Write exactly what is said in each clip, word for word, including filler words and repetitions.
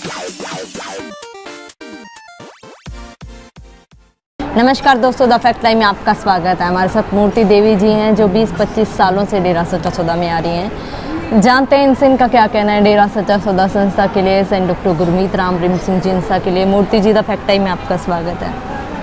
नमस्कार दोस्तों, the fact live में आपका स्वागत है। हमारे साथ मूर्ति देवी जी हैं जो बीस पच्चीस सालों से डेरा सच्चा सौदा में आ रही हैं। जानते हैं इनसे इनका क्या कहना है डेरा सच्चा सौदा संस्था के लिए, सेंट डॉक्टर गुरमीत राम रहीम सिंह जी संस्था के लिए। मूर्ति जी, द फैक्ट लाइव में आपका स्वागत है।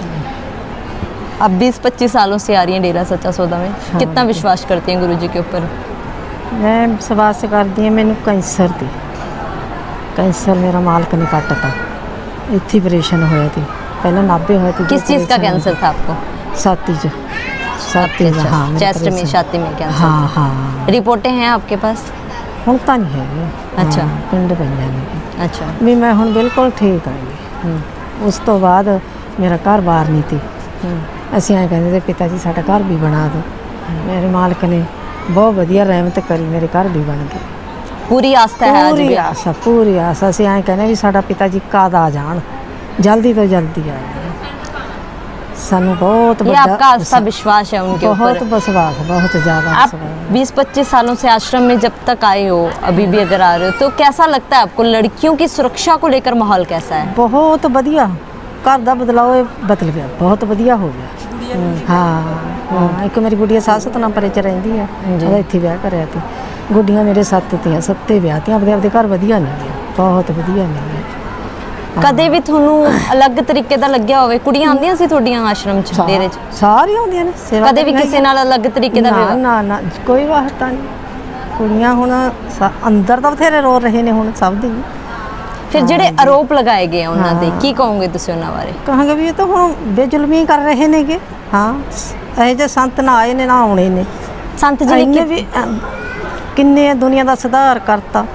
आप बीस पच्चीस सालों से आ रही हैं डेरा सच्चा सौदा में। हाँ, कितना विश्वास करती हैं गुरु जी के ऊपर? मैं विश्वास करती हूँ। मैंने कैंसर थी, कैंसर मेरा मालक ने काटता, इतनी ऑपरेशन होया थी पहले नाभे हुए थे। किस चीज़ का कैंसर था आपको? छाती जो छाती अच्छा, हाँ, चेस्ट में, छाती में कैंसर। हाँ हाँ। रिपोर्टें हैं आपके पास? ਹੁਣ ਤਾਂ नहीं है। अच्छा, पिंड पईयां ने। अच्छा, भी मैं ਹੁਣ बिल्कुल ठीक हाँ। उस तो बाद मेरा घर बार नहीं थी। ਅਸੀਂ ਐਂ ਕਹਿੰਦੇ ਤੇ पिता जी साडा घर भी बना दो। मेरे मालक ने बहुत वधिया रहमत करी, मेरे घर भी बन गए। पूरी आस्था है? पूरी आस पूरी आस। ਅਸੀਂ ਐਂ ਕਹਿੰਦੇ ਵੀ ਸਾਡਾ पिता जी कद आ जान, जल्दी तो जल्दी आ जाए। सानू बहुत ये आपका आस्था विश्वास है उनके ऊपर? बहुत विश्वास, बहुत ज़्यादा। आप बीस पच्चीस सालों से आश्रम में जब तक आए हो, अभी भी अगर आ रहे हो, तो कैसा लगता है आपको? लड़कियों की सुरक्षा को लेकर माहौल कैसा है? बहुत बढ़िया। घर का बदलाव बदल गया, बहुत बढ़िया हो गया। हाँ हाँ। एक मेरी गुड़िया सासत ना परे च रहिंदी है, ਉਹਦਾ ਇੱਥੇ ਵਿਆਹ ਕਰਿਆ ਤੀ। गुड़ियां मेरे सत्त थी, सत्ते ਵਿਆਹ ਤੀ। ਆਪਦੇ ਆਪਦੇ ਘਰ ਵਧੀਆ ਨਹੀਂ ਹੈ, ਬਹੁਤ ਵਧੀਆ ਨਹੀਂ ਹੈ। ਕਦੇ ਵੀ ਤੁਹਾਨੂੰ ਅਲੱਗ ਤਰੀਕੇ ਦਾ ਲੱਗਿਆ ਹੋਵੇ? ਕੁੜੀਆਂ ਆਉਂਦੀਆਂ ਸੀ ਤੁਹਾਡੀਆਂ ਆਸ਼ਰਮ ਚ, ਡੇਰੇ ਚ? ਸਾਰੀਆਂ ਆਉਂਦੀਆਂ ਨੇ ਸੇਵਾ। ਕਦੇ ਵੀ ਕਿਸੇ ਨਾਲ ਅਲੱਗ ਤਰੀਕੇ ਦਾ? ਨਾ ਨਾ ਨਾ, ਕੋਈ ਵਾਸਤਾ ਨਹੀਂ। ਕੁੜੀਆਂ ਹੁਣ ਅੰਦਰ ਤਾਂ ਬਥੇਰੇ ਰੋ ਰਹੇ ਨੇ ਹੁਣ ਸਭ ਦੀ। ਫਿਰ ਜਿਹੜੇ ਆਰੋਪ ਲਗਾਏ ਗਏ ਉਹਨਾਂ ਦੇ ਕੀ ਕਹੋਗੇ ਤੁਸੀਂ ਉਹਨਾਂ ਬਾਰੇ? ਕਹਾਂਗੇ ਵੀ ਇਹ ਤਾਂ ਹੁਣ ਬੇਜ਼ੁਲਮੀ ਕਰ ਰਹੇ ਨੇਗੇ। ਹਾਂ, ਇਹ ਜੇ ਸੰਤ ਨਾ ਆਏ ਨੇ ਨਾ ਆਉਣੇ ਨੇ। ਸੰਤ ਜੀ ਨੇ ਵੀ ਕਿੰਨੇ ਦੁਨੀਆ ਦਾ ਸੁਧਾਰ ਕਰਤਾ,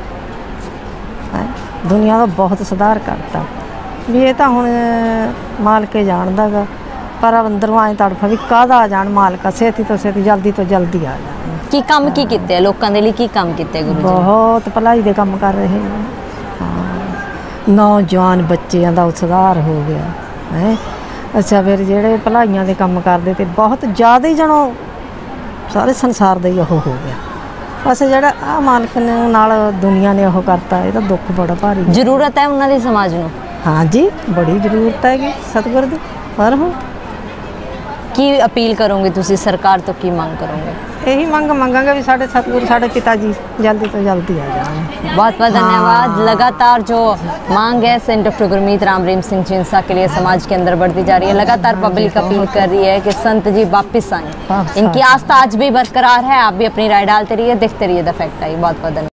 ਦੁਨੀਆ ਦਾ ਬਹੁਤ ਸੁਧਾਰ ਕਰਤਾ। ਵੀ ਇਹ ਤਾਂ ਹੁਣ ਮਾਲਕੇ ਜਾਣਦਾ ਗਾ, ਪਰ ਅੰਦਰੋਂ ਐਂ ਤੜਫ ਵੀ ਕਾਹਦਾ ਆ ਜਾਣ ਮਾਲਕਾ, ਛੇਤੀ ਤੋਂ ਛੇਤੀ, ਜਲਦੀ ਤੋਂ ਜਲਦੀ ਆ ਜਾਣ। ਕੀ ਕੰਮ ਕੀ ਕੀਤੇ ਆ ਲੋਕਾਂ ਦੇ ਲਈ? ਕੀ ਕੰਮ ਕੀਤੇ ਗੁਰੂ ਜੀ? ਬਹੁਤ ਭਲਾਈ ਦੇ ਕੰਮ ਕਰ ਰਹੇ ਨੇ। ਹਾਂ, ਨੌਜਵਾਨ ਬੱਚਿਆਂ ਦਾ ਸੁਧਾਰ ਹੋ ਗਿਆ ਹੈ। ਅੱਛਾ, ਫਿਰ ਜਿਹੜੇ ਭਲਾਈਆਂ ਦੇ ਕੰਮ ਕਰਦੇ ਤੇ ਬਹੁਤ ਜ਼ਿਆਦਾ ਹੀ ਜਣੋ ਸਾਰੇ ਸੰਸਾਰ ਦਾ ਹੀ ਉਹ ਹੋ ਗਿਆ। ਬਸ ਜਿਹੜਾ ਆ ਮਾਲਕ ਨੇ ਨਾਲ ਦੁਨੀਆ ਨੇ ਉਹ ਕਰਤਾ, ਇਹ ਤਾਂ ਦੁੱਖ ਬੜਾ ਭਾਰੀ। ਜ਼ਰੂਰਤ ਹੈ ਉਹਨਾਂ ਦੀ ਸਮਾਜ ਨੂੰ? हाँ जी, बड़ी जरूरत है सतगुर दी। पर हो की अपील करोगे तुसी सरकार तो, की मांग करोगे? यही मंग मंगांगे भी साढ़े सतगुर, साढ़े पिताजी जल्दी तो जल्दी आ जाए। बहुत बहुत धन्यवाद। हाँ। लगातार जो मांग है सेंट डॉक्टर गुरमीत राम रहीम सिंह जी संस्था के लिए समाज के अंदर बढ़ती जा रही है। लगातार पब्लिक अपील कर रही है कि संत जी वापिस आए। इनकी आस्था आज भी बरकरार है। आप भी अपनी राय डालते रहिए, देखते रहिए द फैक्ट लाइव। बहुत बहुत धन्यवाद।